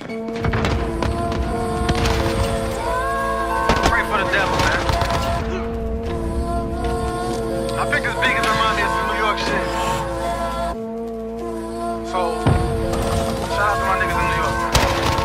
Pray for the devil, man. I picked this beat because it reminds me of some New York shit. So, shout out to my niggas in New York, man.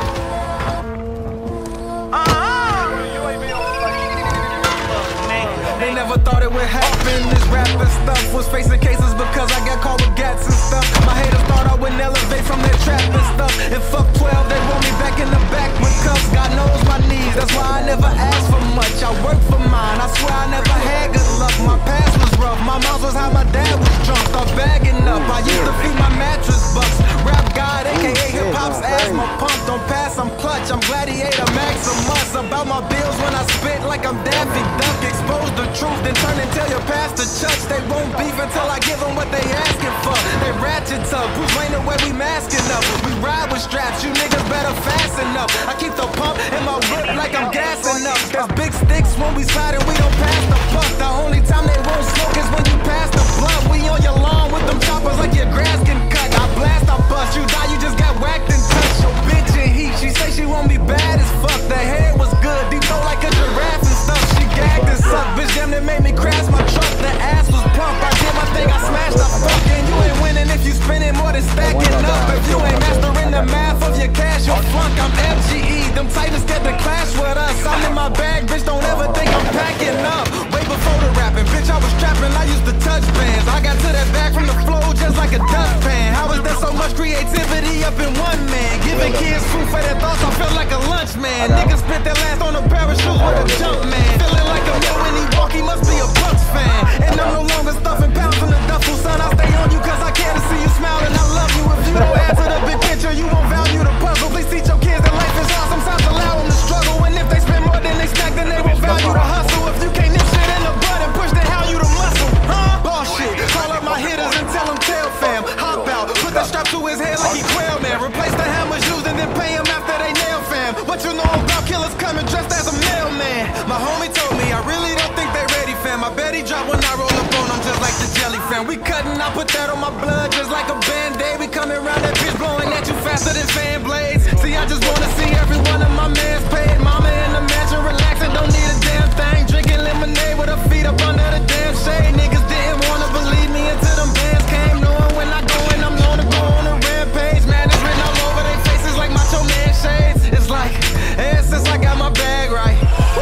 They never thought it would happen. This rapping stuff was facing cases because I got caught with gats and stuff. My haters thought I wouldn't elevate from that trap and stuff. And fuck 12, they want me back in the back with cuffs. God knows my needs, that's why I never asked for much. I work for mine, I swear I never had good luck. My past was rough, my mouth was how my dad was drunk. Start bagging up, I used to feed my mattress bucks. Rap God, aka hip-hop's asthma pump. Don't pass, I'm clutch, I'm gladiator Maximus. About my bills when I spit like I'm Daffy Duck. Expose the truth, then turn and tell your pastor church. They won't beef until I give them what they asking for. They ratchet up, Bruce Wayne the way we masking up. We ride with straps, you niggas better fasten up. I keep the pump in my whip like I'm gassing up. There's big sticks when we slide and we don't pass the buck. The only time they won't smoke is when you pass the blunt. We on your lawn with them choppers like your grass can cut. I blast, I bust, you die, you just got whacked and touched. Your bitch in heat, she say she want me bad as fuck. The head was good, deep throat like a giraffe and stuff. She gagged and sucked, bitch damn that made me crash my truck. The ass was pumped, I did my thing, I smashed the fuck. And you ain't winning if you spending more than stacking up. If you ain't mastering the math of your cash, you'll flunk. I'm FGE, them titans get to clash with us. I'm in my bag, bitch, don't ever think I'm packing up. Way before the rapping, bitch, I was trapping, I used to touch bands. I got to that bag from the flow just like a dustpan. How is there so much creativity up in one man? Giving kids food for their thoughts, I feel like a lunch man. Niggas spent their last on a pair of shoes with a jump man. Feeling like a yo when he walk, he must be a Bucks fan. And I'm no longer stuffing pounds in the duffel, son. I stay on you cause I care to see you smile and I love you. If you don't add to the big picture, you won't value the puzzle. Please teach your kids that life is hard, sometimes allow them to struggle. And if they spend more than they stack, then they won't value the hustle. If you can't nip shit in the butt and push, then how you the muscle? Huh? Ball shit, call up my hitters and tell them tail fam. Hop out, put that strap to his head like he quail man. Replace the hammers used and then pay him after they nail fam. What you know about killers coming dressed as a mailman? My homie told me I really don't think they ready fam. I bet he drop when I roll up on him just like the jelly fam. We cutting, I put that on my blood just like a band-aid. We coming around that bitch blowing at you faster than fan blades. See, I just wanna see every one of my mans paid. Mama in the mansion relaxing, don't need a damn thing. Drinking lemonade with her feet up under the damn shade. Niggas didn't wanna believe me until them bands came. Knowing when I go and I'm known to go on a rampage. Man, it's written all over their faces like Macho Man shades. It's like, ever since I got my bag right,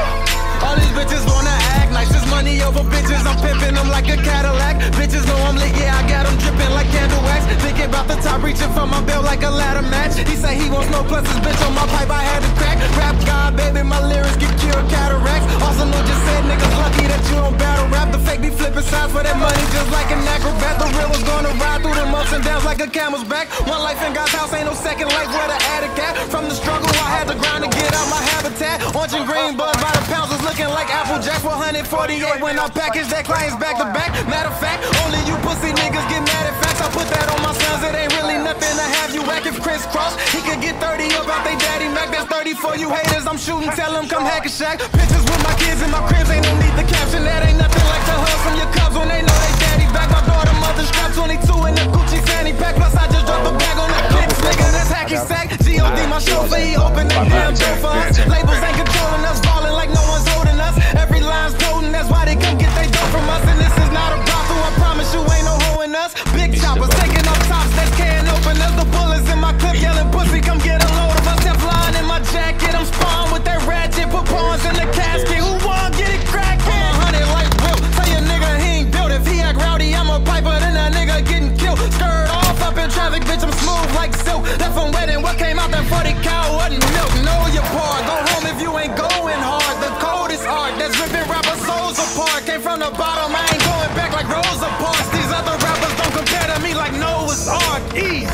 all these bitches wanna act nice. This money over bitches, I'm pimping them like a Cadillac. Bitches know I'm lit, yeah, I got them dripping like candle wax. Thinking about the top, reaching for my belt like a ladder match. He say he wants no pluses, bitch, on my pipe, I had to crack. Rap God, baby, my lyrics get cured cataracts. Also know just said niggas lucky that you don't battle rap. The fake be flipping sides for that money just like an acrobat. The real was gonna ride through them ups and downs like a camel's back. One life in God's house, ain't no second life where the attic at. From the struggle, I had to grind to get out my habitat. Orange and green buds by the pounds was looking like Apple Jacks. 148 when I package that clients back to back. Matter of fact, only you pussy niggas get mad at facts. I put that on my sons, it ain't really nothing to have you whack. If crisscross, he could get 30 up out they daddy Mac. That's 30 for you haters, I'm shooting, tell them come hack a shack. Pictures with my kids in my cribs, ain't no need to caption. That ain't nothing like the hug from your cubs when they know they daddy back. My daughter mother strapped 22 in the Gucci fanny pack. Plus I just dropped a bag on the kicks, nigga, that's hacky sack. G.O.D. my chauffeur, he open the damn door for us. Labels ain't controlling us, ballin' like no one's holding us. Every line's potent, that's why they come get they dough from us. And this is not a brothel, I promise you ain't no hoe in us. Big choppers taking off tops, that's can't open us. The bullets in my clip yelling pussy, come get a load of us. Teflon in my jacket, I'm spawned with that ratchet. Put pawns in the casket, who want get it crackin'? 100 like Will, tell your nigga he ain't built. If he act rowdy, I'm a piper, then that nigga getting killed. Skirt off up in traffic, bitch, I'm smooth like silk. Left from wedding, what came out that 40 cow wasn't milk. Know your part, go home if you ain't going hard. The code is art, that's ripping rapper souls apart. Came from the bottom, I ain't going back like Rosa Parks. These other rappers don't compare to me like Noah's Ark. Ease.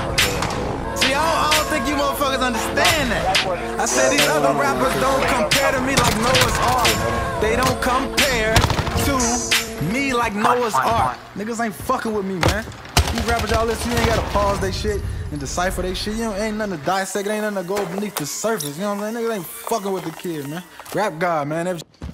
See, I don't think you motherfuckers understand that. I said these other rappers don't compare to me like Noah's Ark. They don't compare to me like Noah's Ark. Niggas ain't fucking with me, man. These rappers y'all listen, you ain't gotta pause they shit and decipher they shit. You know, ain't nothing to dissect, ain't nothing to go beneath the surface. You know what I'm saying? Niggas ain't fucking with the kid, man. Rap God, man.